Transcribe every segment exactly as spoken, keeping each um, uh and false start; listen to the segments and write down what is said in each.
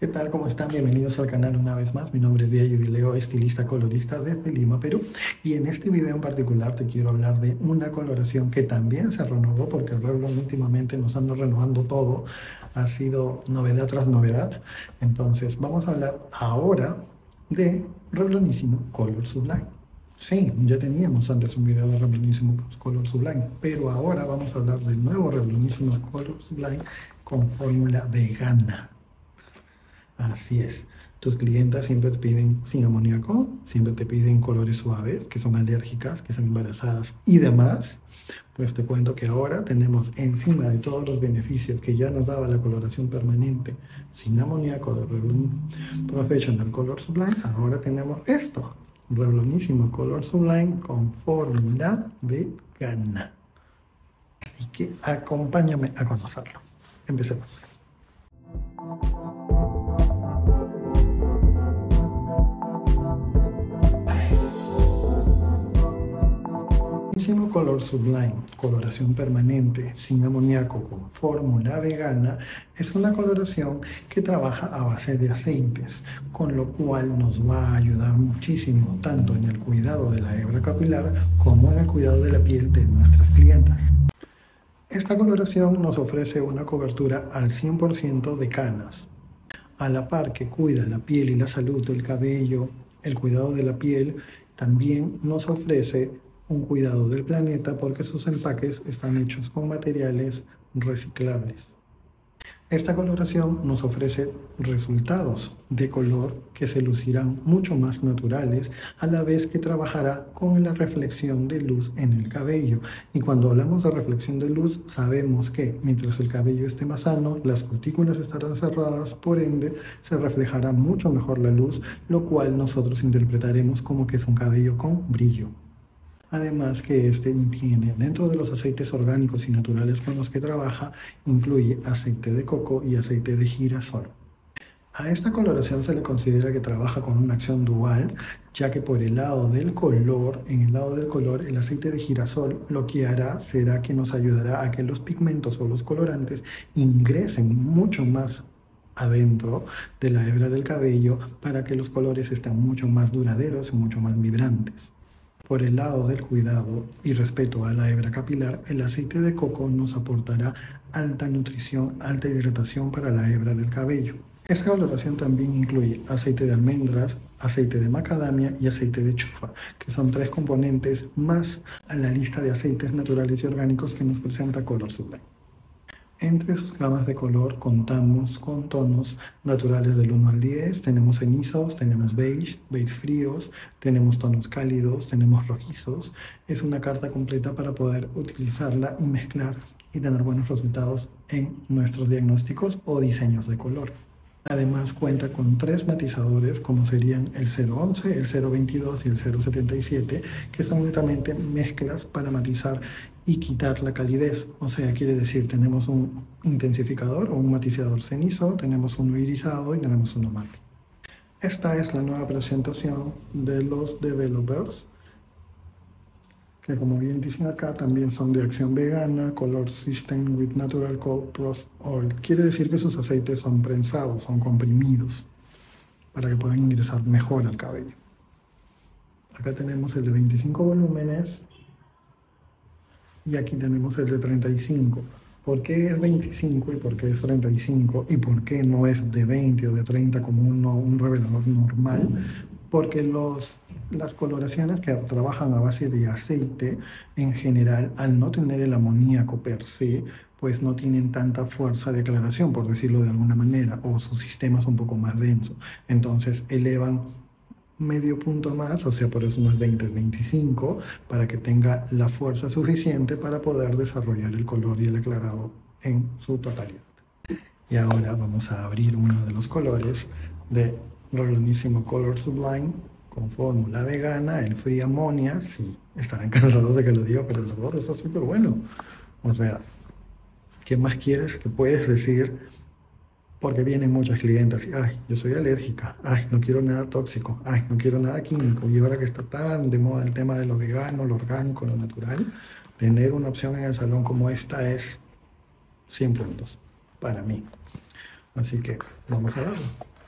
¿Qué tal? ¿Cómo están? Bienvenidos al canal una vez más. Mi nombre es Diego Leo, estilista colorista desde Lima, Perú. Y en este video en particular te quiero hablar de una coloración que también se renovó porque Revlon últimamente nos anda renovando todo. Ha sido novedad tras novedad. Entonces vamos a hablar ahora de Revlonísimo Color Sublime. Sí, ya teníamos antes un video de Revlonísimo Color Sublime, pero ahora vamos a hablar del nuevo Revlonísimo Color Sublime con fórmula vegana. Así es. Tus clientas siempre te piden sin amoníaco, siempre te piden colores suaves, que son alérgicas, que son embarazadas y demás. Pues te cuento que ahora tenemos, encima de todos los beneficios que ya nos daba la coloración permanente sin amoníaco de Revlon Professional Color Sublime, ahora tenemos esto, Revlonísimo Color Sublime con fórmula vegana. Así que acompáñame a conocerlo. Empecemos. Revlonísimo Color Sublime, coloración permanente, sin amoníaco, con fórmula vegana, es una coloración que trabaja a base de aceites, con lo cual nos va a ayudar muchísimo tanto en el cuidado de la hebra capilar como en el cuidado de la piel de nuestras clientas. Esta coloración nos ofrece una cobertura al cien por ciento de canas, a la par que cuida la piel y la salud del cabello, el cuidado de la piel, también nos ofrece un cuidado del planeta porque sus empaques están hechos con materiales reciclables. Esta coloración nos ofrece resultados de color que se lucirán mucho más naturales, a la vez que trabajará con la reflexión de luz en el cabello. Y cuando hablamos de reflexión de luz, sabemos que mientras el cabello esté más sano, las cutículas estarán cerradas, por ende se reflejará mucho mejor la luz, lo cual nosotros interpretaremos como que es un cabello con brillo. Además que este tiene, dentro de los aceites orgánicos y naturales con los que trabaja, incluye aceite de coco y aceite de girasol. A esta coloración se le considera que trabaja con una acción dual, ya que por el lado del color, en el lado del color, el aceite de girasol lo que hará será que nos ayudará a que los pigmentos o los colorantes ingresen mucho más adentro de la hebra del cabello para que los colores estén mucho más duraderos y mucho más vibrantes. Por el lado del cuidado y respeto a la hebra capilar, el aceite de coco nos aportará alta nutrición, alta hidratación para la hebra del cabello. Esta coloración también incluye aceite de almendras, aceite de macadamia y aceite de chufa, que son tres componentes más a la lista de aceites naturales y orgánicos que nos presenta Color Sublime. Entre sus gamas de color contamos con tonos naturales del uno al diez, tenemos cenizos, tenemos beige, beige fríos, tenemos tonos cálidos, tenemos rojizos. Es una carta completa para poder utilizarla y mezclar y tener buenos resultados en nuestros diagnósticos o diseños de color. Además cuenta con tres matizadores como serían el cero once, el cero veintidós y el cero setenta y siete, que son netamente mezclas para matizar y quitar la calidez. O sea, quiere decir, tenemos un intensificador o un matizador cenizo, tenemos uno irisado y tenemos uno mate. Esta es la nueva presentación de los developers, que como bien dicen acá, también son de acción vegana, color system with natural cold press oil. Quiere decir que sus aceites son prensados, son comprimidos, para que puedan ingresar mejor al cabello. Acá tenemos el de veinticinco volúmenes y aquí tenemos el de treinta y cinco. ¿Por qué es veinticinco y por qué es treinta y cinco? ¿Y por qué no es de veinte o de treinta como uno, un revelador normal? Porque los, las coloraciones que trabajan a base de aceite, en general, al no tener el amoníaco per se, pues no tienen tanta fuerza de aclaración, por decirlo de alguna manera, o su sistema es un poco más denso. Entonces elevan medio punto más, o sea, por eso no es veinte, es veinticinco, para que tenga la fuerza suficiente para poder desarrollar el color y el aclarado en su totalidad. Y ahora vamos a abrir uno de los colores de Revlonísimo Color Sublime con fórmula vegana, el Free Ammonia. Sí, estarán cansados de que lo diga, pero el sabor está súper bueno. O sea, ¿qué más quieres que puedes decir? Porque vienen muchas clientas y, ay, yo soy alérgica, ay, no quiero nada tóxico, ay, no quiero nada químico. Y ahora que está tan de moda el tema de lo vegano, lo orgánico, lo natural, tener una opción en el salón como esta es cien puntos para mí. Así que vamos a verlo.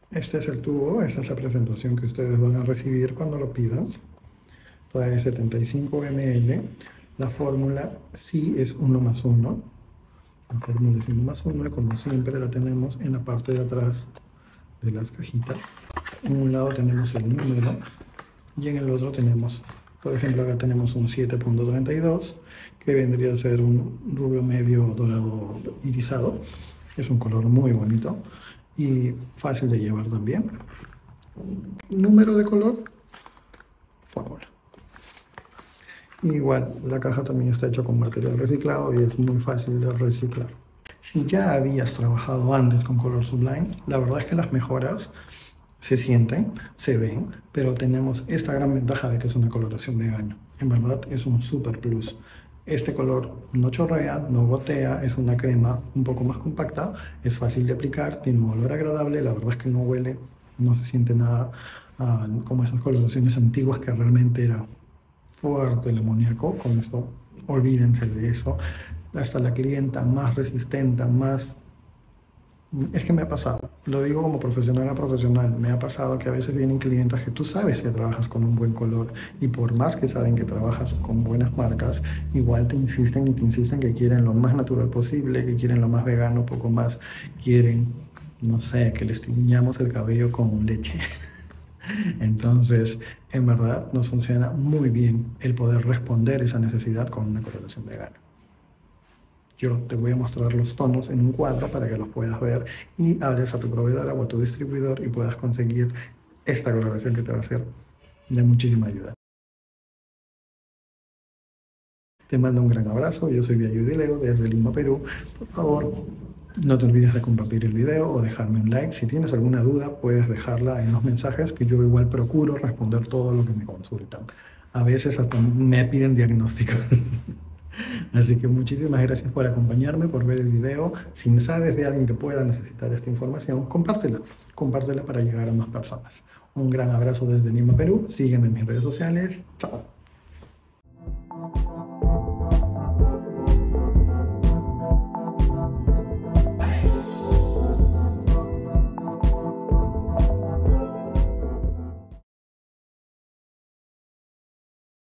Este es el tubo, esta es la presentación que ustedes van a recibir cuando lo pidan. Trae setenta y cinco mililitros. La fórmula sí es uno más uno. La fórmula es uno más uno y como siempre la tenemos en la parte de atrás de las cajitas. En un lado tenemos el número y en el otro tenemos, por ejemplo, acá tenemos un siete punto treinta y dos que vendría a ser un rubio medio dorado irisado. Es un color muy bonito y fácil de llevar también. Número de color, fórmula. Igual, la caja también está hecha con material reciclado y es muy fácil de reciclar. Si ya habías trabajado antes con Color Sublime, la verdad es que las mejoras se sienten, se ven, pero tenemos esta gran ventaja de que es una coloración vegana. En verdad es un super plus. Este color no chorrea, no gotea, es una crema un poco más compacta, es fácil de aplicar, tiene un olor agradable, la verdad es que no huele, no se siente nada uh, como esas coloraciones antiguas que realmente era fuerte el amoníaco. Con esto olvídense de eso. Hasta la clienta más resistente, más... Es que me ha pasado, lo digo como profesional a profesional, me ha pasado que a veces vienen clientes que tú sabes que trabajas con un buen color y por más que saben que trabajas con buenas marcas, igual te insisten y te insisten que quieren lo más natural posible, que quieren lo más vegano, poco más, quieren, no sé, que les tiñamos el cabello con leche. Entonces, en verdad, nos funciona muy bien el poder responder esa necesidad con una coloración vegana. Yo te voy a mostrar los tonos en un cuadro para que los puedas ver y hables a tu proveedora o a tu distribuidor y puedas conseguir esta coloración que te va a ser de muchísima ayuda. Te mando un gran abrazo, yo soy Viayudi Leo desde Lima, Perú. Por favor, no te olvides de compartir el video o dejarme un like. Si tienes alguna duda, puedes dejarla en los mensajes, que yo igual procuro responder todo lo que me consultan. A veces hasta me piden diagnóstico. Así que muchísimas gracias por acompañarme, por ver el video. Si sabes de alguien que pueda necesitar esta información, compártela. Compártela para llegar a más personas. Un gran abrazo desde Lima, Perú. Sígueme en mis redes sociales. Chao.